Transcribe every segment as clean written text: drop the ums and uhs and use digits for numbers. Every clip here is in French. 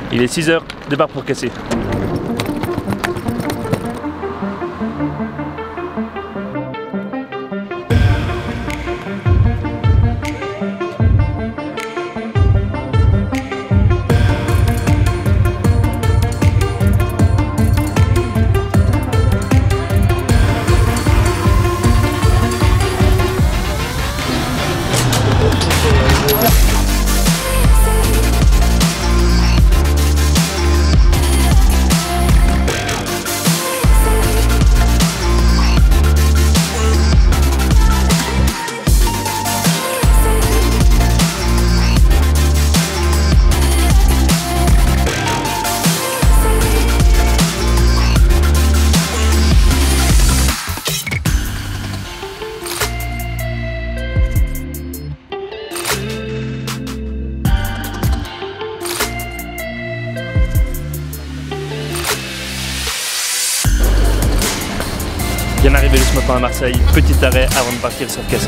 Il est 6 h, départ pour Cassis. Bien arrivé ce matin à Marseille, petit arrêt avant de partir sur Cassis.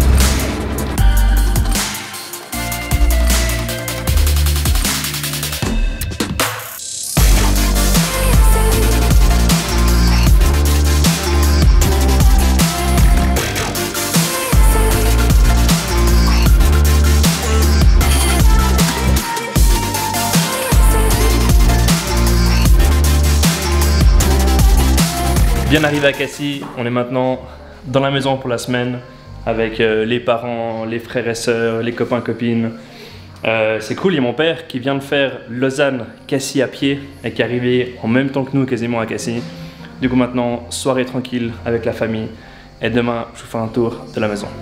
Bien arrivé à Cassis, on est maintenant dans la maison pour la semaine avec les parents, les frères et sœurs, les copains copines. C'est cool, il y a mon père qui vient de faire Lausanne-Cassis à pied et qui est arrivé en même temps que nous quasiment à Cassis. Du coup maintenant, soirée tranquille avec la famille et demain je vous fais un tour de la maison.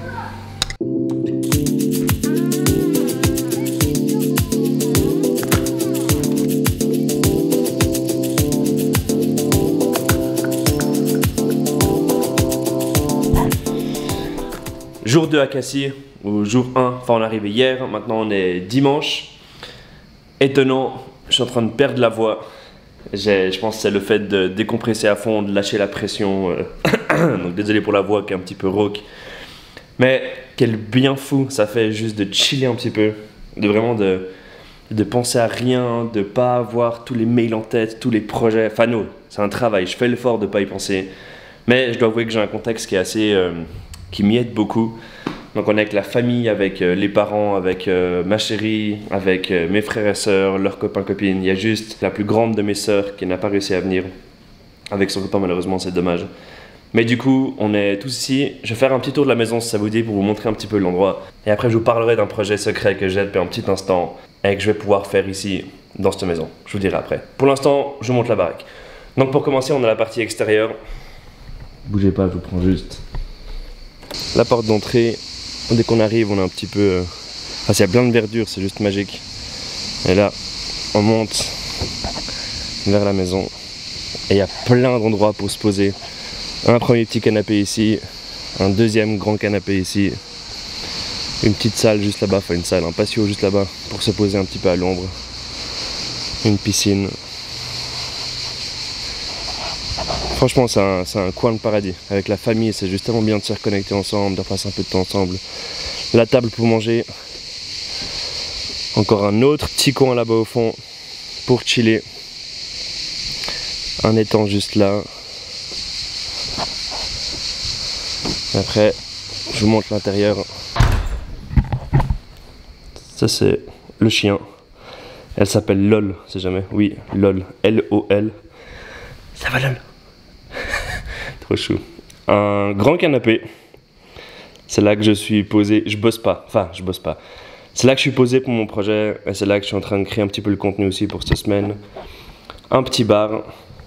Jour 2 à Cassis, ou jour 1, enfin on est arrivé hier, maintenant on est dimanche. Étonnant, je suis en train de perdre la voix. Je pense que c'est le fait de décompresser à fond, de lâcher la pression. Donc désolé pour la voix qui est un petit peu rauque. Mais quel bien fou ça fait juste de chiller un petit peu. De vraiment de penser à rien, de pas avoir tous les mails en tête, tous les projets. Enfin non, c'est un travail, je fais l'effort de pas y penser. Mais je dois avouer que j'ai un contexte qui est assez... qui m'y aide beaucoup. Donc on est avec la famille, avec les parents, avec ma chérie, avec mes frères et sœurs, leurs copains, copines. Il y a juste la plus grande de mes sœurs qui n'a pas réussi à venir. Avec son copain malheureusement, c'est dommage. Mais du coup, on est tous ici. Je vais faire un petit tour de la maison si ça vous dit pour vous montrer un petit peu l'endroit. Et après je vous parlerai d'un projet secret que j'ai depuis un petit instant et que je vais pouvoir faire ici, dans cette maison. Je vous dirai après. Pour l'instant, je vous montre la baraque. Donc pour commencer, on a la partie extérieure. Bougez pas, je vous prends juste... La porte d'entrée, dès qu'on arrive, on a un petit peu... Enfin, il y a plein de verdure, c'est juste magique. Et là, on monte vers la maison. Et il y a plein d'endroits pour se poser. Un premier petit canapé ici, un deuxième grand canapé ici. Une petite salle juste là-bas, enfin une salle, un patio juste là-bas pour se poser un petit peu à l'ombre. Une piscine. Franchement, c'est un coin de paradis. Avec la famille, c'est juste tellement bien de se reconnecter ensemble, de passer un peu de temps ensemble. La table pour manger. Encore un autre petit coin là-bas au fond pour chiller. Un étang juste là. Après, je vous montre l'intérieur. Ça, c'est le chien. Elle s'appelle LOL, c'est jamais. Oui, LOL. L-O-L. Ça va, LOL? Trop chou. Un grand canapé. C'est là que je suis posé. Je bosse pas. Enfin, je bosse pas. C'est là que je suis posé pour mon projet. Et c'est là que je suis en train de créer un petit peu le contenu aussi pour cette semaine. Un petit bar.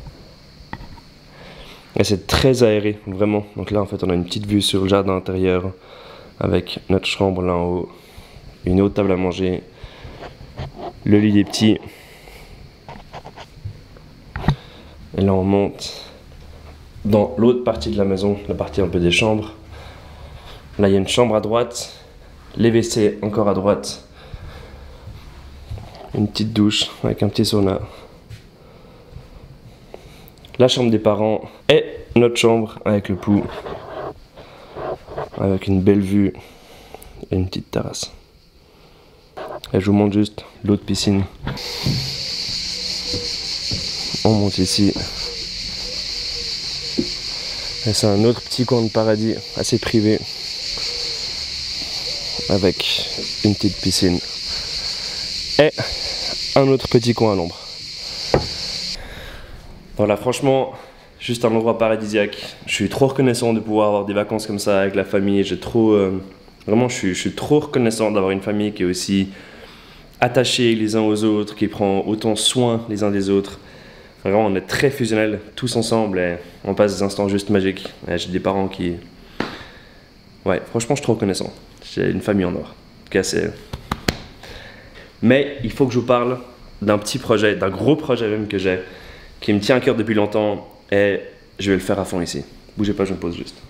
Et c'est très aéré, vraiment. Donc là, en fait, on a une petite vue sur le jardin intérieur. Avec notre chambre là en haut. Une autre table à manger. Le lit des petits. Et là, on monte dans l'autre partie de la maison, la partie un peu des chambres. Là, il y a une chambre à droite, les WC encore à droite, une petite douche avec un petit sauna, la chambre des parents et notre chambre avec le pool, avec une belle vue et une petite terrasse. Et je vous montre juste l'autre piscine. On monte ici. Et c'est un autre petit coin de paradis assez privé. Avec une petite piscine. Et un autre petit coin à l'ombre. Voilà, franchement, juste un endroit paradisiaque. Je suis trop reconnaissant de pouvoir avoir des vacances comme ça avec la famille. Vraiment, je suis trop reconnaissant d'avoir une famille qui est aussi attachée les uns aux autres, qui prend autant soin les uns des autres. Vraiment, on est très fusionnels tous ensemble et on passe des instants juste magiques. J'ai des parents qui... Ouais, franchement, je suis trop reconnaissant. J'ai une famille en or. En tout cas, c'est... Mais il faut que je vous parle d'un petit projet, d'un gros projet même que j'ai, qui me tient à cœur depuis longtemps et je vais le faire à fond ici. Bougez pas, je me pose juste.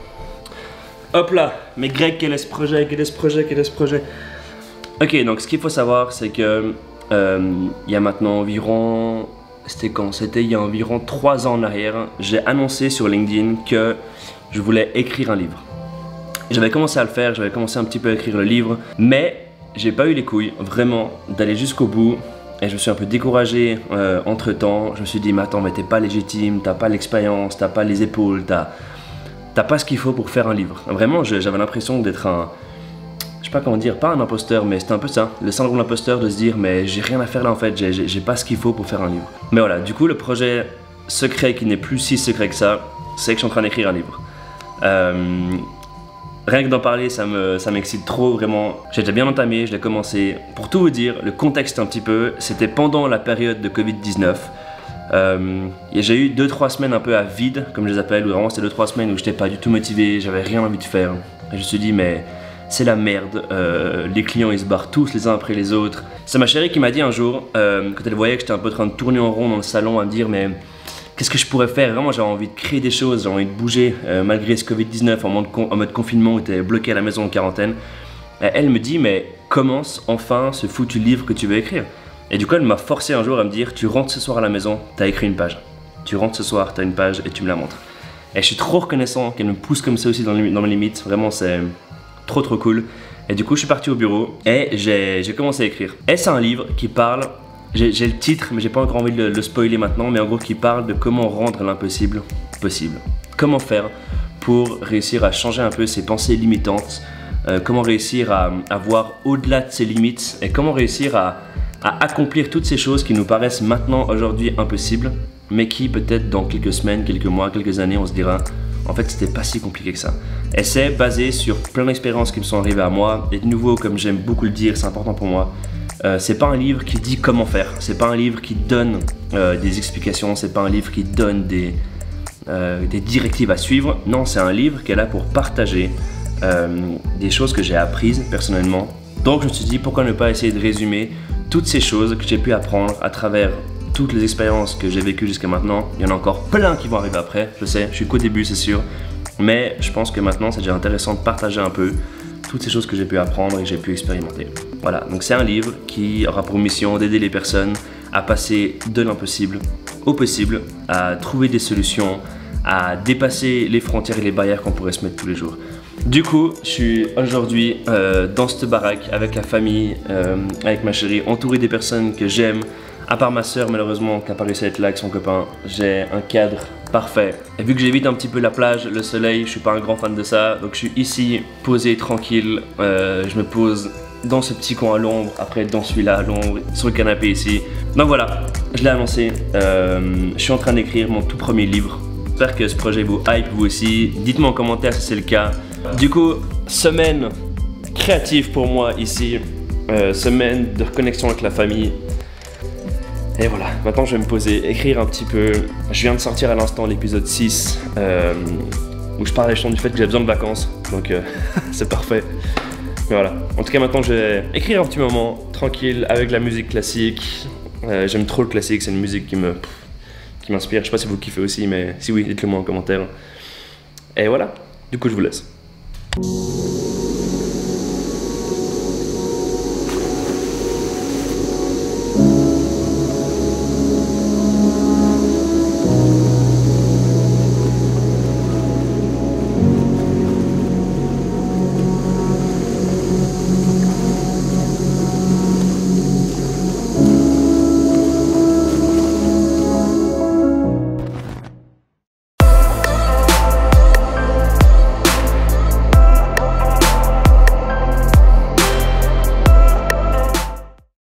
Hop là, mais Greg, quel est ce projet? Quel est ce projet? Quel est ce projet? Ok, donc ce qu'il faut savoir, c'est que il y a maintenant environ... C'était quand? C'était il y a environ 3 ans en arrière, j'ai annoncé sur LinkedIn que je voulais écrire un livre. J'avais commencé à le faire, j'avais commencé un petit peu à écrire le livre, mais j'ai pas eu les couilles, vraiment, d'aller jusqu'au bout. Et je me suis un peu découragé entre temps. Je me suis dit, mais attends, mais t'es pas légitime, t'as pas l'expérience, t'as pas les épaules, t'as pas ce qu'il faut pour faire un livre. Vraiment, j'avais l'impression d'être un... Je sais pas comment dire, pas un imposteur, mais c'était un peu ça. Le syndrome de l'imposteur, de se dire, mais j'ai rien à faire là en fait, j'ai pas ce qu'il faut pour faire un livre. Mais voilà, du coup, le projet secret qui n'est plus si secret que ça, c'est que je suis en train d'écrire un livre. Rien que d'en parler, ça m'excite trop, vraiment. J'ai déjà bien entamé, je l'ai commencé. Pour tout vous dire, le contexte un petit peu, c'était pendant la période de Covid-19. J'ai eu 2-3 semaines un peu à vide, comme je les appelle, où vraiment c'était 2-3 semaines où j'étais pas du tout motivé, j'avais rien envie de faire. Et je me suis dit, mais c'est la merde, les clients ils se barrent tous les uns après les autres. C'est ma chérie qui m'a dit un jour, quand elle voyait que j'étais un peu en train de tourner en rond dans le salon, à me dire, mais... qu'est-ce que je pourrais faire? Vraiment, j'avais envie de créer des choses, j'avais envie de bouger, malgré ce Covid-19 en mode confinement où tu es bloqué à la maison en quarantaine. Et elle me dit, mais commence enfin ce foutu livre que tu veux écrire. Et du coup, elle m'a forcé un jour à me dire, tu rentres ce soir à la maison, tu as écrit une page. Tu rentres ce soir, tu as une page et tu me la montres. Et je suis trop reconnaissant qu'elle me pousse comme ça aussi dans mes limites. Vraiment, c'est trop cool. Et du coup, je suis parti au bureau et j'ai commencé à écrire. Et c'est un livre qui parle... J'ai le titre, mais j'ai pas encore envie de le spoiler maintenant, mais en gros qui parle de comment rendre l'impossible possible. Comment faire pour réussir à changer un peu ses pensées limitantes, comment réussir à voir au-delà de ses limites et comment réussir à accomplir toutes ces choses qui nous paraissent maintenant, aujourd'hui, impossibles, mais qui peut-être dans quelques semaines, quelques mois, quelques années, on se dira en fait c'était pas si compliqué que ça. Et c'est basé sur plein d'expériences qui me sont arrivées à moi, et de nouveau, comme j'aime beaucoup le dire, c'est important pour moi. C'est pas un livre qui dit comment faire, c'est pas un livre qui donne des explications, c'est pas un livre qui donne des directives à suivre. Non, c'est un livre qui est là pour partager des choses que j'ai apprises personnellement. Donc je me suis dit, pourquoi ne pas essayer de résumer toutes ces choses que j'ai pu apprendre à travers toutes les expériences que j'ai vécues jusqu'à maintenant. Il y en a encore plein qui vont arriver après, je sais, je suis qu'au début c'est sûr. Mais je pense que maintenant c'est déjà intéressant de partager un peu toutes ces choses que j'ai pu apprendre et que j'ai pu expérimenter. Voilà, donc c'est un livre qui aura pour mission d'aider les personnes à passer de l'impossible au possible, à trouver des solutions, à dépasser les frontières et les barrières qu'on pourrait se mettre tous les jours. Du coup, je suis aujourd'hui dans cette baraque avec la famille, avec ma chérie, entouré des personnes que j'aime. À part ma soeur malheureusement qui n'a pas réussi à être là avec son copain, j'ai un cadre parfait. Et vu que j'évite un petit peu la plage, le soleil, je suis pas un grand fan de ça. Donc je suis ici, posé, tranquille. Je me pose dans ce petit coin à l'ombre, après dans celui-là à l'ombre, sur le canapé ici. Donc voilà, je l'ai annoncé. Je suis en train d'écrire mon tout premier livre. J'espère que ce projet vous hype vous aussi. Dites-moi en commentaire si c'est le cas. Du coup, semaine créative pour moi ici. Semaine de reconnexion avec la famille. Et voilà, maintenant je vais me poser, écrire un petit peu. Je viens de sortir à l'instant l'épisode 6 où je parlais du fait que j'ai besoin de vacances. Donc c'est parfait. Mais voilà, en tout cas maintenant je vais écrire un petit moment tranquille avec la musique classique. J'aime trop le classique, c'est une musique qui m'inspire. Je sais pas si vous le kiffez aussi, mais si oui, dites-le moi en commentaire. Et voilà, du coup je vous laisse.